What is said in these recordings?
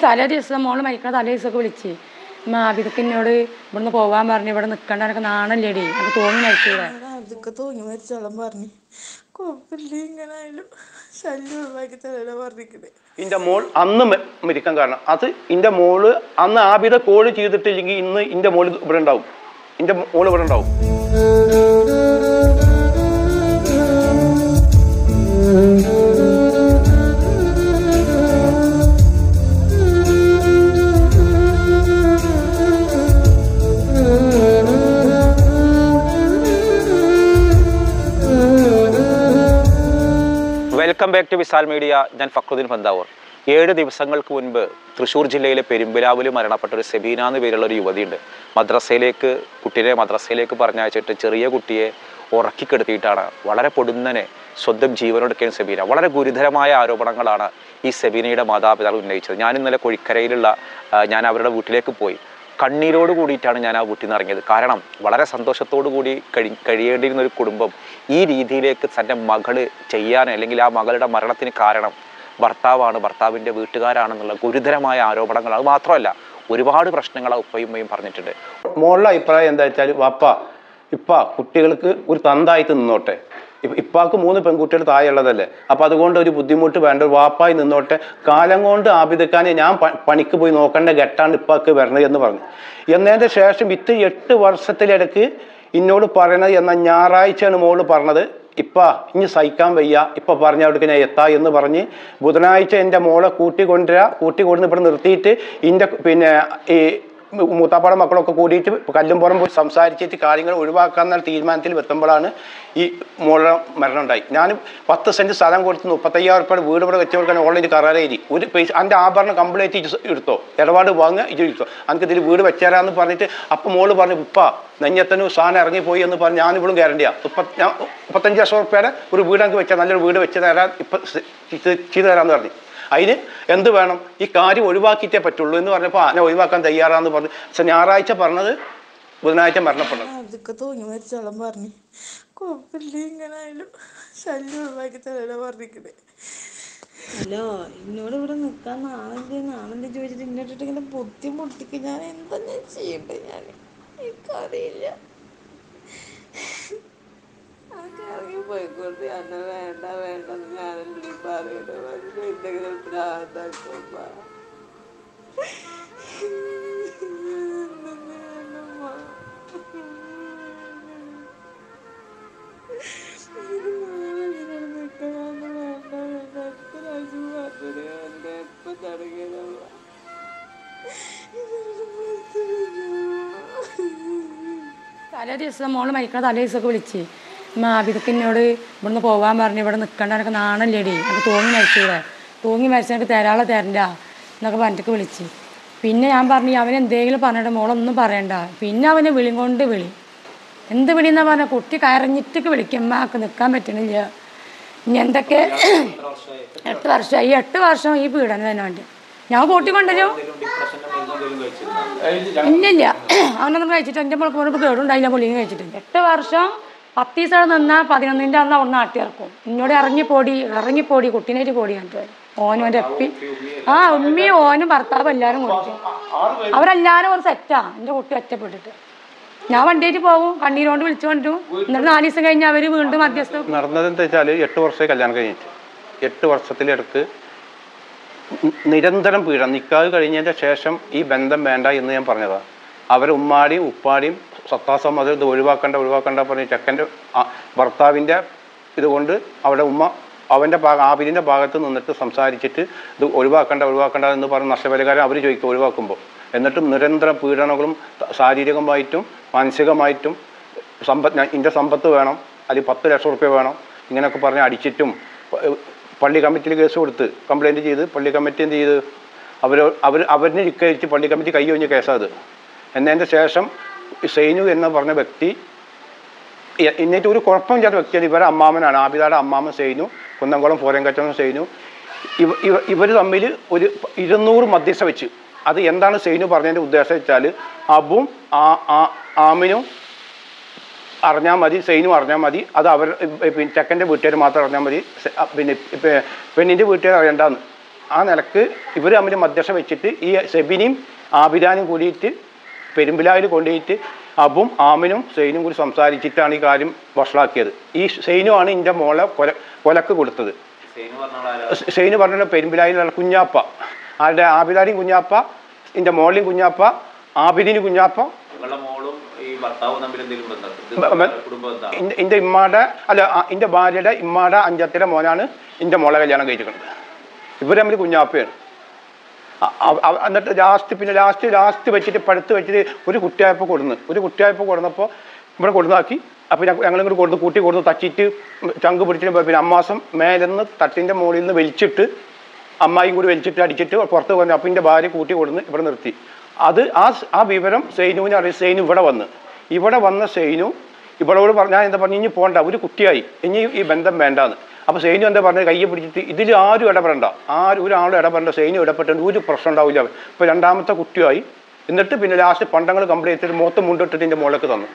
തലേ ദിവസം മോള് മരിക്കണ തലേ ദിവസമൊക്കെ വിളിച്ച് ഇതൊക്കെ എന്നോട് ഇവിടുന്ന് പോകാൻ പറഞ്ഞു, ഇവിടെ നിൽക്കണ്ട, എനിക്ക് നാണല്ലേടി, എനിക്ക് തോന്നി മരിച്ചൂടെ. അതൊക്കെ തോന്നി മരിച്ചോളം പറഞ്ഞു, കുഴപ്പമില്ല, ഇങ്ങനെ ആയാലും ശല്യം ഒഴിവാക്കി തരാനാ പറഞ്ഞിരിക്കണേ. എൻ്റെ മോൾ അന്ന് മരിക്കാൻ കാരണം അത് എൻ്റെ മോള് അന്ന് ആബിദ കോള് ചെയ്തിട്ടില്ലെങ്കിൽ ഇന്ന് എൻ്റെ മോള് ഇവിടെ ഉണ്ടാവും, എൻ്റെ മോള് ഇവിടെ ഉണ്ടാവും. Welcome back to Visal media. ഞാൻ ഫക്രുദ്ദീൻ പന്താവൂർ. 7 ദിവസങ്ങൾക്ക് മുൻപ് തൃശ്ശൂർ ജില്ലയിലെ പെരുമ്പിലാവിൽ മരണപ്പെട്ട ഒരു സെബീന എന്ന് പേരുള്ള ഒരു യുവതിയുണ്ട്. കുട്ടിയെ മദ്രസയിലേക്ക് പറഞ്ഞയച്ചിട്ട് ചെറിയ കുട്ടിയെ ഉറക്കിക്കെടുത്തിയിട്ടാണ് വളരെ പൊടുന്നനെ സ്വന്തം ജീവനൊടുക്കിയ സെബീന. വളരെ ഗുരുതരമായ ആരോപണങ്ങളാണ് ഈ സെബീനയുടെ മാതാപിതാക്കൾ ഉന്നയിച്ചത്. ഞാൻ ഇന്നലെ കോഴിക്കരയിലുള്ള ഞാൻ അവരുടെ വീട്ടിലേക്ക് പോയി. കണ്ണീരോട് കൂടിയിട്ടാണ് ഞാൻ ആ വീട്ടിൽ നിന്ന് ഇറങ്ങിയത്. കാരണം വളരെ സന്തോഷത്തോടു കൂടി കഴിയേണ്ടിയിരുന്ന ഒരു കുടുംബം ഈ രീതിയിലേക്ക് തൻ്റെ മകള് ചെയ്യാൻ, അല്ലെങ്കിൽ ആ മകളുടെ മരണത്തിന് കാരണം ഭർത്താവാണ്, ഭർത്താവിൻ്റെ വീട്ടുകാരാണെന്നുള്ള ഗുരുതരമായ ആരോപണങ്ങൾ. അത് മാത്രമല്ല, ഒരുപാട് പ്രശ്നങ്ങൾ ആ ഉപ്പയും ഉമ്മയും പറഞ്ഞിട്ടുണ്ട്. മോളുടെ അഭിപ്രായം എന്താ വെച്ചാൽ, കുട്ടികൾക്ക് ഒരു തന്തായിട്ട് നിന്നോട്ടെ, ഇപ്പാക്ക് 3 പെൺകുട്ടികൾ താഴെയുള്ളതല്ലേ, അപ്പം അതുകൊണ്ട് ഒരു ബുദ്ധിമുട്ട് വേണ്ട, ഒരു വാപ്പായി നിന്നോട്ടെ, കാലം കൊണ്ട് ആബിദക്കാനെ ഞാൻ പണിക്ക് പോയി നോക്കേണ്ട ഘട്ടാണ് ഇപ്പാക്ക് വരണത് എന്ന് പറഞ്ഞു. എന്നതിൻ്റെ ശേഷം 8 വർഷത്തിലിടക്ക് എന്നോട് പറയണത് എന്ന ഞായറാഴ്ചയാണ് മോള് പറഞ്ഞത്, ഇനി സഹിക്കാൻ വയ്യ, പറഞ്ഞ അവിടേക്ക് ഞാൻ എത്താ എന്ന് പറഞ്ഞ് ബുധനാഴ്ച എൻ്റെ മോളെ കൂട്ടിക്കൊണ്ടുവന്ന് ഇവിടെ നിർത്തിയിട്ട് ഈ മൂത്താപ്പാടെ മക്കളൊക്കെ കൂടിയിട്ട് കല്ലുംപുറം പോയി സംസാരിച്ചിട്ട് കാര്യങ്ങൾ ഒഴിവാക്കാന്നുള്ള തീരുമാനത്തിൽ എത്തുമ്പോഴാണ് ഈ മോളുടെ മരണം ഉണ്ടായി. ഞാൻ 10 സെൻറ്റ് സ്ഥലം കൊടുത്ത് 35,000 രൂപയുടെ വീട് ഇവിടെ വെച്ച് കൊടുക്കാൻ ഓൾറെഡി കരാർ എഴുതി. ഒരു പൈസ എൻ്റെ ആഭരണം കംപ്ലീറ്റ് എടുത്തോ, ഇടപാട് വാങ്ങുക, ഇത് എടുത്തോ, എനിക്ക് ഇതിൽ വീട് വെച്ചേരാന്ന് പറഞ്ഞിട്ട് അപ്പം മോള് പറഞ്ഞു, നെഞ്ഞത്തനും സാധനം ഇറങ്ങിപ്പോയി എന്ന് പറഞ്ഞ് ഞാനിപ്പോഴും ഗ്യാരണ്ടിയാണ്. ഞാൻ 35,000 രൂപയുടെ ഒരു വീട് എനിക്ക് വെച്ചാൽ നല്ലൊരു വീട് വെച്ച് തരാൻ ചെയ്തു തരാമെന്ന് പറഞ്ഞു. അതിന് എന്ത് വേണം, ഈ കാര്യം ഒഴിവാക്കിയിട്ടേ പറ്റുള്ളൂ എന്ന് പറഞ്ഞപ്പോൾ ഞാൻ ഒഴിവാക്കാൻ തയ്യാറാന്ന് പറഞ്ഞു. പക്ഷെ ഞായറാഴ്ച പറഞ്ഞത് ബുധനാഴ്ച മരണപ്പെടുന്നത്. അതൊക്കെ തോന്നി മരിച്ചോളം പറഞ്ഞു, കുഴപ്പമില്ല, ഇങ്ങനെ ആയാലും ശല്യം ഒഴിവാക്കി തരാനാ പറഞ്ഞിരിക്കണേ. ഹലോ, എന്നോട് ഇവിടെ നിൽക്കാൻ നാളെ ചോദിച്ചിട്ട് ഇന്നിട്ടിട്ട് ഇങ്ങനെ ബുദ്ധിമുട്ടിക്ക് ഞാൻ എന്താ ഞാൻ ചെയ്യണ്ടേ? എനിക്കറിയില്ല. ഇറങ്ങി പോയിക്കൊണ്ട് എന്നെ വേണ്ടെന്ന് ഞാനെന്തി പറയുന്നത്, എന്തെങ്കിലും പ്രാന്താക്കുമ്പ എപ്പം തുടങ്ങിയതല്ല. തലേ ദിവസം മോള് മരിക്കണ തലേ ദിവസമൊക്കെ വിളിച്ച് ഇതൊക്കെ എന്നോട് ഇവിടുന്ന് പോകാൻ പറഞ്ഞു, ഇവിടെ നിൽക്കണ്ട, എനിക്ക് നാണല്ലേടി, എനിക്ക് തോന്നി മരിച്ചൂടെ, തൂങ്ങി മരിച്ചാൽ എനിക്ക് തരണ്ട എന്നൊക്കെ പറഞ്ഞിട്ട് വിളിച്ച്. പിന്നെ ഞാൻ പറഞ്ഞു, അവനെന്തെങ്കിലും പറഞ്ഞിട്ട് മോളൊന്നും പറയണ്ട. പിന്നെ അവനെ വിളി എന്ത് വിളിയെന്നാ പറഞ്ഞാൽ, കുട്ടി കയറിഞ്ഞിട്ടൊക്കെ വിളിക്കും, അമ്മക്ക് നിൽക്കാൻ പറ്റണില്ല. ഇനി എന്തൊക്കെ 8 വർഷമായി, 8 വർഷം ഈ പീഡനം തന്നെ വേണ്ടി ഞാൻ കൂട്ടിക്കൊണ്ടല്ലോ. ഇല്ലില്ല, അവനൊന്നും കഴിച്ചിട്ട് എൻ്റെ മോൾക്ക് പോലും കേടുണ്ടായില്ല, പുള്ളിയും കഴിച്ചിട്ടില്ല. 8 വർഷം 10 ദിവസം നിന്നാൽ 11ൻ്റെ അന്ന് അവിടെ നാട്ടി ഇറക്കും. എന്നോട് ഇറങ്ങിപ്പോടി കുട്ടീനായിട്ട് പോടി കണ്ടു. ഓനും എൻ്റെ എപ്പി ഉമ്മയും ഓനും ഭർത്താവും എല്ലാവരും കൊടുക്കും. അവരെല്ലാവരും ഒരു സെറ്റാ. എൻ്റെ കുട്ടി ഒറ്റപ്പെട്ടിട്ട് ഞാൻ വണ്ടിയായിട്ട് പോകും, കണ്ണീരോണ്ട് വിളിച്ചു കൊണ്ടും. എന്നിട്ട് 4 ദിവസം കഴിഞ്ഞ് അവർ വീണ്ടും മധ്യസ്ഥ. നടന്നതെന്ന് വെച്ചാൽ 8 വർഷമായി കല്യാണം കഴിഞ്ഞിട്ട് 8 വർഷത്തിലിടക്ക് നിരന്തരം പീഡനം. നിക്കാഹ് കഴിഞ്ഞതിൻ്റെ ശേഷം ഈ ബന്ധം വേണ്ട എന്ന് ഞാൻ പറഞ്ഞതാണ്. അവരെ ഉമ്മാടിയും ഉപ്പാടിയും സത്താസം ഇത് ഒഴിവാക്കണ്ട പറഞ്ഞ് ചെക്കൻ്റെ ഭർത്താവിൻ്റെ ഇതുകൊണ്ട് അവിടെ ഉമ്മ അവൻ്റെ ആബിദിൻ്റെ ഭാഗത്ത് നിന്നിട്ട് സംസാരിച്ചിട്ട് ഇത് ഒഴിവാക്കണ്ട എന്ന് പറഞ്ഞ് നഷ്ടപരിഹാരം അവർ ചോദിക്കുക ഒഴിവാക്കുമ്പോൾ. എന്നിട്ടും നിരന്തരം പീഡനങ്ങളും ശാരീരികമായിട്ടും മാനസികമായിട്ടും എൻ്റെ സമ്പത്ത് വേണം, അല്ലെങ്കിൽ 10 ലക്ഷം റുപ്യ വേണം, ഇങ്ങനെയൊക്കെ പറഞ്ഞ് അടിച്ചിട്ടും പള്ളി കമ്മിറ്റിയിൽ കേസ് കൊടുത്ത് കംപ്ലയിൻറ്റ് ചെയ്ത് പള്ളി കമ്മിറ്റി എന്ത് ചെയ്ത് അവരിനെ ഇരിക്കരിച്ച് പള്ളി കമ്മിറ്റി കൈ ഒഴിഞ്ഞ കേസാത്. എന്നതിൻ്റെ ശേഷം സൈനു എന്ന് പറഞ്ഞ വ്യക്തി എന്നിട്ട് ഒരു കുഴപ്പമില്ലാത്ത വ്യക്തിയാണ്. ഇവരെ അമ്മാമനാണ്, ആബിദയുടെ അമ്മാമൻ സൈനു, കുന്നംകുളം ഫോരൻ കച്ചവടം സൈനു. ഇവർ തമ്മിൽ ഒരു 200 മധ്യസ്ഥ വെച്ച്. അത് എന്താണ് സൈനു പറഞ്ഞതിൻ്റെ ഉദ്ദേശം വെച്ചാൽ, അബും ആമിനും അറിഞ്ഞാൽ മതി, സൈനും അറിഞ്ഞാൽ മതി, അത് ചെക്കൻ്റെ വീട്ടുകാർ മാത്രം അറിഞ്ഞാൽ മതി, പെണ്ണിൻ്റെ വീട്ടുകാർ അറിയണ്ടെന്ന്. ആ നിലക്ക് ഇവർ തമ്മിൽ മധ്യസ്ഥ വെച്ചിട്ട് ഈ സെബിനെയും ആബിദാനും കൂടിയിട്ട് പെരുമ്പിലാവിൽ കൊണ്ടുപോയിട്ട് അബും ആമിനും സെയിനും കൂടി സംസാരിച്ചിട്ടാണ് ഈ കാര്യം വഷളാക്കിയത്. ഈ സെയിനുമാണ് എൻ്റെ മോളെ കൊലക്ക് കൊടുത്തത്. സെയിന് പറഞ്ഞ പെരുമ്പിലാവിലുള്ള കുഞ്ഞാപ്പ, ആരുടെ ആബിദാനും കുഞ്ഞാപ്പ, എൻ്റെ മോളിയും കുഞ്ഞാപ്പ, ആബിദിന് കുഞ്ഞാപ്പ. എൻ്റെ ഇമ്മാടെ അല്ല എൻ്റെ ഭാര്യയുടെ ഇമ്മാടെ അഞ്ചത്തിയുടെ മോനാണ് എൻ്റെ മോളെ കല്യാണം കഴിച്ചിരിക്കുന്നത്. ഇവർ തമ്മിൽ കുഞ്ഞാപ്പയാണ്. എന്നിട്ട് ലാസ്റ്റ് വെച്ചിട്ട് പഴുത്ത് വെച്ചിട്ട് ഒരു കുട്ടിയായപ്പോൾ കൊടുന്നപ്പോൾ ഇവിടെ കൊടുന്നാക്കി. അപ്പോൾ ഞങ്ങളിങ്ങോട്ട് കൂട്ടി കൊടുന്ന് തച്ചിട്ട് ചങ്ക് പിടിച്ചിട്ട് പിന്നെ അമ്മാസം മേലെന്ന് തട്ടിൻ്റെ മുകളിൽ നിന്ന് വലിച്ചിട്ട് അമ്മായിയും കൂടി വലിച്ചിട്ട് അടിച്ചിട്ട് പുറത്ത് വന്നു. അപ്പം എൻ്റെ ഭാര്യ കൂട്ടി കൊടുന്ന് ഇവിടെ നിർത്തി. അത് ആ വിവരം സെയിനുവിനെ അറിയാം. സെയിനു ഇവിടെ വന്ന സെയിനു ഇവളോട് ഞാൻ എന്താ പറഞ്ഞു, ഇനി പോകണ്ട, ഒരു കുട്ടിയായി, ഇനി ഈ ബന്ധം വേണ്ടാന്ന്. അപ്പോൾ സെയിനു എന്താ പറഞ്ഞത്, കയ്യെ പിടിച്ചിട്ട് ഇതിൽ ആരും ഇടപെടണ്ട, ഒരാളും ഇടപെടേണ്ട, സെയിനു ഇടപെട്ടുണ്ട് ഒരു പ്രശ്നം ഉണ്ടാവില്ല. ഇപ്പോൾ രണ്ടാമത്തെ കുട്ടിയായി. എന്നിട്ട് പിന്നെ ലാസ്റ്റ് പണ്ടങ്ങൾ കംപ്ലീറ്റ് ചെയ്തിട്ട് മൊത്തം മുണ്ടിട്ടിട്ട് എൻ്റെ മോളേക്ക് തന്നു.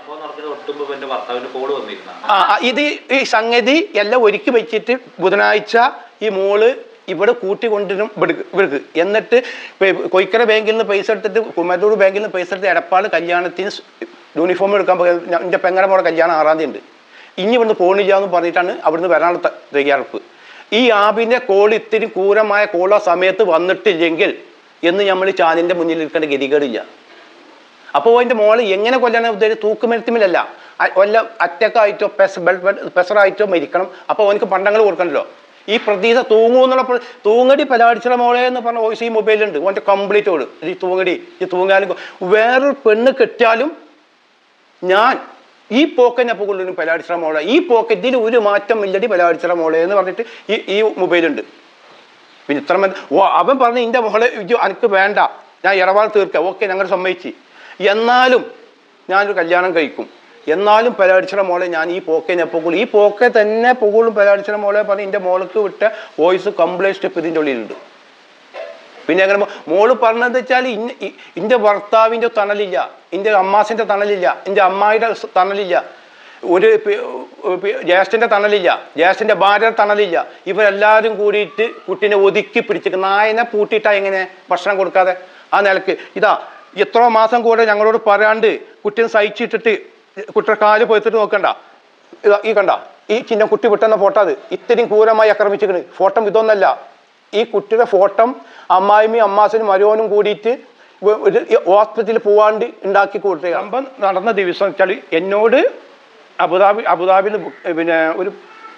ഇത് ഈ സംഗതി എല്ലാം ഒരുക്കി വെച്ചിട്ട് ബുധനാഴ്ച ഈ മോള് ഇവിടെ കൂട്ടിക്കൊണ്ടിരും ഇവർക്ക്. എന്നിട്ട് കൊയ്ക്കര ബാങ്കിൽ നിന്ന് പൈസ എടുത്തിട്ട് കുമരൂർ ബാങ്കിൽ നിന്ന് പൈസ എടുത്ത് എടപ്പാട് കല്യാണത്തിന് യൂണിഫോം എടുക്കാൻ എൻ്റെ പെങ്ങടെ മോടെ കല്യാണം 6-ാം തീയതി ഉണ്ട്. ഇനി ഇവിടുന്ന് പോണില്ല എന്ന് പറഞ്ഞിട്ടാണ് അവിടുന്ന് വരാനുള്ള തയ്യാറെടുപ്പ്. ഈ ആബിൻ്റെ കോൾ ഇത്തിരി ക്രൂരമായ കോൾ ആ സമയത്ത് വന്നിട്ടില്ലെങ്കിൽ എന്ന് നമ്മൾ ചാനലിൻ്റെ മുന്നിൽ ഇരിക്കേണ്ട ഗതികേടില്ല. അപ്പോൾ എൻ്റെ മോള് എങ്ങനെ കൊല്ലാൻ ഉദ്ദേശിച്ച് തൂക്കുമെഴുത്തുമില്ലല്ല, വല്ല അറ്റക്കായിട്ടോ പെസറായിട്ടോ മരിക്കണം. അപ്പോൾ അവനക്ക് പണ്ടങ്ങൾ കൊടുക്കണല്ലോ. ഈ പ്രതീക്ഷ തൂങ്ങുമെന്നുള്ള തൂങ്ങടി പലാടിച്ചിട മോളെ എന്ന് പറഞ്ഞ വോയിസ് ഈ മൊബൈലുണ്ട്. ഓൻ്റെ കംപ്ലീറ്റ് ഓട് ഈ തൂങ്ങാലും വേറൊരു പെണ്ണ് കെട്ടിയാലും ഞാൻ ഈ പോക്കന്നെ അപ്പോൾ കൊള്ളും പലാടിച്ചിട മോളെ, ഈ പോക്കറ്റിൽ ഒരു മാറ്റം ഇല്ലടി പലാടിച്ചിട മോളെ എന്ന് പറഞ്ഞിട്ട് ഈ മൊബൈലുണ്ട്. പിന്നെ ഇത്ര അവൻ പറഞ്ഞ് എൻ്റെ മോളെ എനിക്ക് വേണ്ട, ഞാൻ ഇടപാട് തീർക്കാം, ഓക്കെ ഞങ്ങൾ സമ്മതിച്ച്, എന്നാലും ഞാനൊരു കല്യാണം കഴിക്കും, എന്നാലും പലാടിച്ചിട മോളെ ഞാൻ ഈ പോക്കനെ പൊക്കുള്ളൂ, ഈ പോക്കെ തന്നെ പൊക്കുള്ളും പലാടിച്ചിട മോളെ പറഞ്ഞ് എൻ്റെ മോൾക്ക് വിട്ട വോയിസ് കംപ്ലീറ്റ് സ്റ്റെപ്പ് ഇതിൻ്റെ ഉള്ളിലുണ്ട്. പിന്നെ അങ്ങനെ മോള് പറഞ്ഞത് വെച്ചാൽ എൻ്റെ ഭർത്താവിൻ്റെ തണലില്ല, എൻ്റെ അമ്മാസിൻ്റെ തണലില്ല, എൻ്റെ അമ്മായിയുടെ തണലില്ല, ഒരു ജ്യേഷ്ഠൻ്റെ തണലില്ല, ജ്യേഷ്ഠൻ്റെ ഭാര്യയുടെ തണലില്ല. ഇവരെല്ലാവരും കൂടിയിട്ട് കുട്ടീനെ ഒതുക്കി പിടിച്ചിട്ട് നായനെ പൂട്ടിയിട്ടാ എങ്ങനെ ഭക്ഷണം കൊടുക്കാതെ ആ നിലക്ക്. ഇതാ എത്രയോ മാസം കൂടെ ഞങ്ങളോട് പറയാണ്ട് കുട്ടീനെ സഹിച്ചിട്ടിട്ട് കുട്ടിയുടെ കാല് പോയിത്തിട്ട് നോക്കണ്ട. ഈ കണ്ട ഈ ചിന്ന കുട്ടി വിട്ടെന്ന ഫോട്ടോ, അത് ഇത്രയും ക്രൂരമായി ആക്രമിച്ചിരിക്കണ്. ഫോട്ടോ ഇതൊന്നല്ല, ഈ കുട്ടിയുടെ ഫോട്ടോ അമ്മായിമ്മയും അമ്മാസനും മരുവനും കൂടിയിട്ട് ഒരു ഹോസ്പിറ്റലിൽ പോവാണ്ട് ഉണ്ടാക്കി കൊടുത്തത്. സംഭവം നടന്ന ദിവസം വെച്ചാൽ എന്നോട് അബുദാബിയിൽ പിന്നെ ഒരു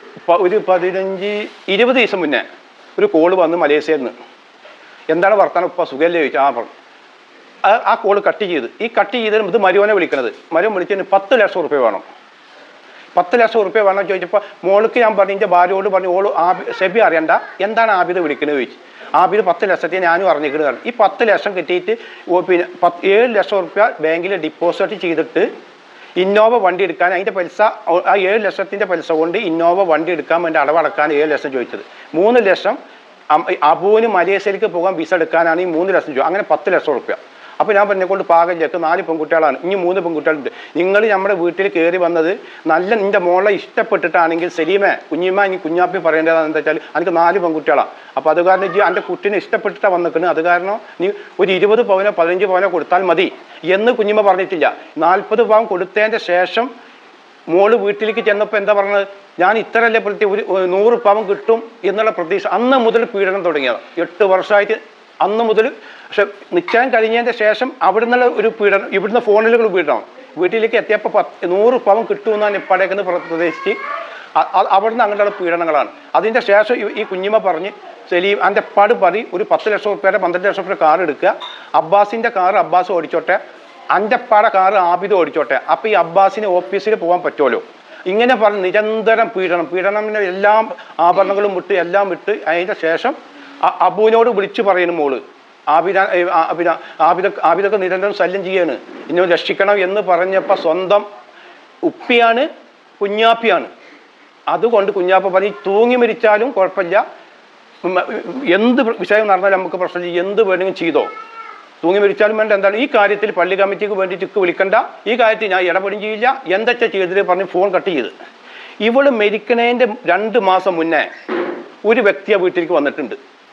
15-20 ദിവസം മുന്നേ ഒരു കോള് വന്ന് മലേഷ്യയിൽ നിന്ന്. എന്താണ് വർത്താനം, ഇപ്പം സുഖമല്ലേ ചോദിച്ചു. പറഞ്ഞു ആ കോള് കട്ട് ചെയ്ത്. ഈ കട്ട് ചെയ്തതിന് ഇത് മരുവനെ വിളിക്കണത്. മരുവൻ വിളിച്ചതിന് 10 ലക്ഷം റുപ്യ വേണം. 10 ലക്ഷം റുപ്യ വേണം ചോദിച്ചപ്പോൾ മോൾക്ക് ഞാൻ പറഞ്ഞു, എൻ്റെ ഭാര്യയോട് പറഞ്ഞു, ഓള് സെബി അറിയണ്ട, എന്താണ് ആബിദ് വിളിക്കുന്നത് ചോദിച്ചു. ആബിദ് 10 ലക്ഷത്തെ ഞാനും അറിഞ്ഞിരിക്കുന്നത്. ഈ 10 ലക്ഷം കിട്ടിയിട്ട് പിന്നെ 7 ലക്ഷം റുപ്യ ബാങ്കിൽ ഡിപ്പോസിറ്റ് ചെയ്തിട്ട് ഇന്നോവ വണ്ടി എടുക്കാൻ, അതിൻ്റെ പൈസ ആ 7 ലക്ഷത്തിൻ്റെ പൈസ കൊണ്ട് ഇന്നോവ വണ്ടി എടുക്കാൻ വേണ്ടി അടവടക്കാൻ 7 ലക്ഷം ചോദിച്ചത്. 3 ലക്ഷം അബുവിന് മലേഷ്യയിലേക്ക് പോകാൻ വിസ എടുക്കാനാണ് ഈ 3 ലക്ഷം ചോദിച്ചത്. അങ്ങനെ 10 ലക്ഷം റുപ്യ. അപ്പോൾ ഞാൻ പറഞ്ഞെക്കൊണ്ട് പാകല്ലേക്ക് 4 പെൺകുട്ടികളാണ്, ഇനി 3 പെൺകുട്ടികളുണ്ട്. നിങ്ങൾ നമ്മുടെ വീട്ടിൽ കയറി വന്നത് നല്ല നിൻ്റെ മോളെ ഇഷ്ടപ്പെട്ടിട്ടാണെങ്കിൽ സലീമേ കുഞ്ഞിമ്മ ഇനി കുഞ്ഞാപ്പി പറയേണ്ടതാണെന്ന് എന്താ വെച്ചാൽ എനിക്ക് 4 പെൺകുട്ടികളാണ്. അപ്പോൾ അത് കാരണം എൻ്റെ കുട്ടീനെ ഇഷ്ടപ്പെട്ടിട്ടാണ് വന്നിക്കുന്നത്, അത് കാരണം നീ ഒരു 20 പവനോ 15 പവനോ കൊടുത്താൽ മതി എന്ന് കുഞ്ഞിമ്മ പറഞ്ഞിട്ടില്ല. 40 പവൻ കൊടുത്തതിൻ്റെ ശേഷം മോള് വീട്ടിലേക്ക് ചെന്നപ്പോൾ എന്താ പറഞ്ഞത്, ഞാൻ ഇത്രയല്ലേ പ്രതി ഒരു 100 പവൻ കിട്ടും എന്നുള്ള പ്രതീക്ഷ. അന്ന് മുതൽ പീഡനം തുടങ്ങിയത്. 8 വർഷമായിട്ട് അന്ന് മുതൽ. പക്ഷെ നിശ്ചയം കഴിഞ്ഞതിൻ്റെ ശേഷം അവിടെ നിന്നുള്ള ഒരു പീഡനം, ഇവിടുന്ന് ഫോണിലുള്ള പീഡനം. വീട്ടിലേക്ക് എത്തിയപ്പോൾ 100 പവൻ കിട്ടുമെന്നാണ് ഇപ്പടേക്കെന്ന് പ്രതീക്ഷിച്ച് അവിടുന്ന് അങ്ങനെയുള്ള പീഡനങ്ങളാണ്. അതിൻ്റെ ശേഷം ഈ കുഞ്ഞിമ്മ പറഞ്ഞ് സലീം എൻ്റെ പാട് പതി ഒരു 10 ലക്ഷം റുപ്യയുടെ 12 ലക്ഷം റുപ്യ കാർ എടുക്കുക, അബ്ബാസിൻ്റെ കാർ അബ്ബാസ് ഓടിച്ചോട്ടെ, അൻ്റെപ്പാടെ കാർ ആബിദ് ഓടിച്ചോട്ടെ, അപ്പോൾ ഈ അബ്ബാസിന് ഓഫീസിൽ പോകാൻ പറ്റുമല്ലോ. ഇങ്ങനെ പറഞ്ഞ് നിരന്തരം പീഡനം എല്ലാം ആഭരണങ്ങളും വിട്ട് എല്ലാം വിട്ട് അതിൻ്റെ ശേഷം അബുവിനോട് വിളിച്ചു പറയുന്നു മോള്, ആബിദൊക്കെ നിരന്തരം ശല്യം ചെയ്യാണ്, ഇന്നെ രക്ഷിക്കണം എന്ന് പറഞ്ഞപ്പോൾ സ്വന്തം ഉപ്പിയാണ് കുഞ്ഞാപ്പിയാണ്. അതുകൊണ്ട് കുഞ്ഞാപ്പ പറഞ്ഞ് തൂങ്ങി മരിച്ചാലും കുഴപ്പമില്ല, എന്ത് വിഷയം നടന്നാലും നമുക്ക് പ്രശ്നമില്ല, എന്ത് വേണമെങ്കിലും ചെയ്തോ, തൂങ്ങി മരിച്ചാലും വേണ്ട, എന്താണ് ഈ കാര്യത്തിൽ പള്ളി കമ്മിറ്റിക്ക് വേണ്ടിയിട്ട് വിളിക്കണ്ട, ഈ കാര്യത്തിൽ ഞാൻ ഇടപെടുകയും ചെയ്യില്ല, എന്തൊക്കെ ചെയ്തിട്ട് പറഞ്ഞ് ഫോൺ കട്ട് ചെയ്ത്. ഇവള് മരിക്കണേൻ്റെ 2 മാസം മുന്നേ ഒരു വ്യക്തിയെ വീട്ടിലേക്ക് വന്നിട്ടുണ്ട്.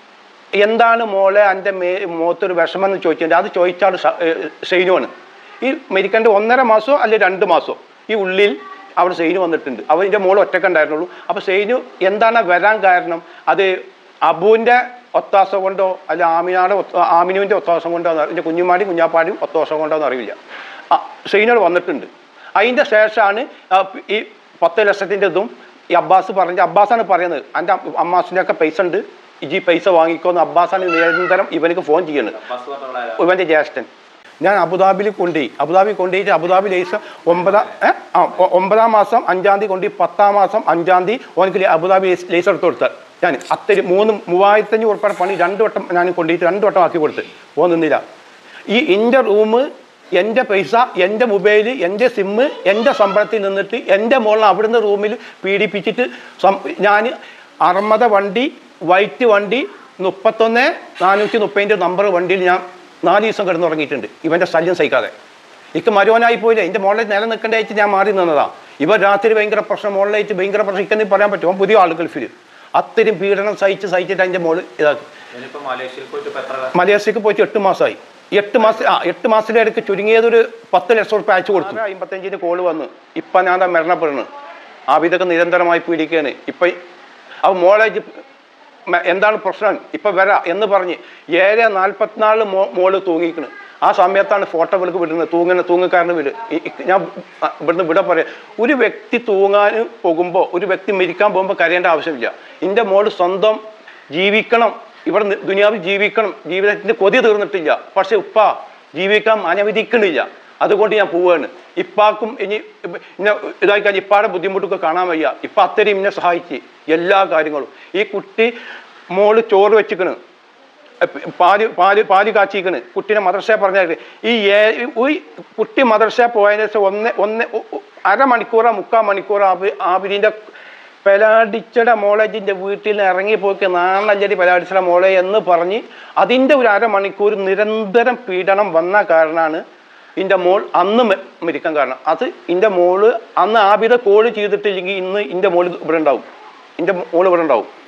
എന്താണ് മോളെ എൻ്റെ മുഖത്തൊരു വിഷമം എന്ന് ചോദിച്ചിട്ടുണ്ട്. അത് ചോദിച്ചാൽ ഷെയ്നുവാണ്. ഈ മരിക്കേണ്ട 1.5 മാസമോ അല്ലെങ്കിൽ 2 മാസമോ ഈ ഉള്ളിൽ അവിടെ ഷെയ്നു വന്നിട്ടുണ്ട്. അവൻ്റെ മോൾ ഒറ്റക്കുണ്ടായിരുന്നുള്ളൂ. അപ്പോൾ ഷെയ്നു എന്താണ് വരാൻ കാരണം? അത് അബുവിൻ്റെ ഒത്താശ കൊണ്ടോ അല്ല ആമിനുവിൻ്റെ ഒത്താശ കൊണ്ടോ, എൻ്റെ കുഞ്ഞാപ്പാടിയും ഒത്താശ കൊണ്ടോ എന്ന് അറിയില്ല. ഷെയ്നോട് വന്നിട്ടുണ്ട്. അതിൻ്റെ ശേഷമാണ് ഈ 10 ലക്ഷത്തിൻ്റെ ഇതും ഈ അബ്ബാസാണ് പറയുന്നത്, എൻ്റെ അമ്മാസിൻ്റെ ഒക്കെ പൈസ ഉണ്ട്, ഈ പൈസ വാങ്ങിക്കോന്ന് അബ്ബാസാണ് നിരന്തരം ഇവനക്ക് ഫോൺ ചെയ്യുന്നത്. ഇവൻ്റെ ജ്യേഷ്ഠൻ. ഞാൻ അബുദാബിയിൽ കൊണ്ടുപോയിട്ട് അബുദാബി ലൈസൻസ് 9 മാസം 5-ാം തീയതി കൊണ്ടുപോയി 10-ാം മാസം 5-ാം തീയതി ഓനക്ക് അബുദാബി ലൈസൻസ് എടുത്ത് കൊടുത്താൽ ഞാൻ അത്തരം 3500 ഉറുപ്പിക പണി 2 വട്ടം ഞാൻ കൊണ്ടുപോയിട്ട് 2 വട്ടം ആക്കി കൊടുത്ത് ഓൻ നിന്നില്ല. ഈ എൻ്റെ റൂം, എൻ്റെ പൈസ, എൻ്റെ മൊബൈൽ, എൻ്റെ സിമ്മ്, എൻ്റെ ശമ്പളത്തിൽ നിന്നിട്ട് എൻ്റെ മോളിൽ അവിടുന്ന് റൂമിൽ പീഡിപ്പിച്ചിട്ട് ഞാൻ അർമ്മത വണ്ടി, വൈറ്റ് വണ്ടി 31430 നമ്പർ വണ്ടിയിൽ ഞാൻ 4 ദിവസം കിടന്നുറങ്ങിയിട്ടുണ്ട്. ഇവൻ്റെ ശല്യം സഹിക്കാതെ എനിക്ക് മരുവനായി പോയില്ലേ. എൻ്റെ മോളിൽ നിലനിൽക്കേണ്ടതായിട്ട് ഞാൻ മാറി നിന്നതാണ്. ഇവർ രാത്രി ഭയങ്കര പ്രശ്നം, മോളിലായിട്ട് ഭയങ്കര പ്രശ്നം. ഇക്കെന്ന് പറയാൻ പറ്റുമോ? പുതിയ ആൾ ഗൾഫിൽ അത്രയും പീഡനം സഹിച്ചിട്ട് എൻ്റെ മോള് ഇതാക്കി. മലേഷ്യക്ക് പോയിട്ട് 8 മാസമായി. 8 മാസത്തിൻ്റെ ഇടയ്ക്ക് ചുരുങ്ങിയതൊരു 10 ലക്ഷം ഉറുപ്പിക അയച്ചു കൊടുത്തു. 55-ന് കോള് വന്ന് ഇപ്പം ഞാൻ മരണപ്പെടുന്നു. ആബിദൊക്കെ നിരന്തരമായി പീഡിക്കുകയാണ്. ഇപ്പം അവ മോളെ എന്താണ് പ്രശ്നം ഇപ്പം വരാ എന്ന് പറഞ്ഞ് 7:44 മോള് തൂങ്ങിക്കണ്. ആ സമയത്താണ് ഫോട്ടോ വിളിക്ക് വിടുന്നത്. തൂങ്ങക്കാരന് വിട്. ഞാൻ ഇവിടുന്ന് വിട പറയാം. ഒരു വ്യക്തി തൂങ്ങാൻ പോകുമ്പോൾ, ഒരു വ്യക്തി മരിക്കാൻ പോകുമ്പോൾ കരയേണ്ട ആവശ്യമില്ല. എൻ്റെ മോള് സ്വന്തം ജീവിക്കണം, ഇവിടെ ദുനിയാവിൽ ജീവിക്കണം, ജീവിതത്തിൻ്റെ കൊതി തീർന്നിട്ടില്ല. പക്ഷെ ഉപ്പ ജീവിക്കാൻ അനുവദിക്കണില്ല. അതുകൊണ്ട് ഞാൻ പോവുകയാണ്. ഇപ്പാക്കും ഇനി ഇതായി കഴിഞ്ഞാൽ ഇപ്പാടെ ബുദ്ധിമുട്ടൊക്കെ കാണാൻ വയ്യ. ഇപ്പം അത്രയും എന്നെ സഹായിച്ച് എല്ലാ കാര്യങ്ങളും. ഈ കുട്ടി മോള് ചോറ് വെച്ചിക്കണ്, പാല് കാച്ചിക്കണ്, കുട്ടീനെ മദ്രസ പറഞ്ഞാൽ ഈ കുട്ടി മദ്രസ പോയതിനു ശേഷം അരമണിക്കൂറോ 3/4 മണിക്കൂറോ ആബിദിൻ്റെ പെലാടിച്ചട മോളേജിൻ്റെ വീട്ടിൽ നിന്ന് ഇറങ്ങിപ്പോക്ക് നാണല്ലടി പെലാടിച്ചട മോളെ എന്ന് പറഞ്ഞ് അതിൻ്റെ ഒരു അരമണിക്കൂർ നിരന്തരം പീഡനം വന്ന കാരണമാണ് എൻ്റെ മോൾ അന്ന് മരിക്കാൻ കാരണം. അത് എൻ്റെ മോള് അന്ന് ആബിദ കോള് ചെയ്തിട്ടില്ലെങ്കിൽ ഇന്ന് എൻ്റെ മോള് ഇവിടെ ഉണ്ടാവും.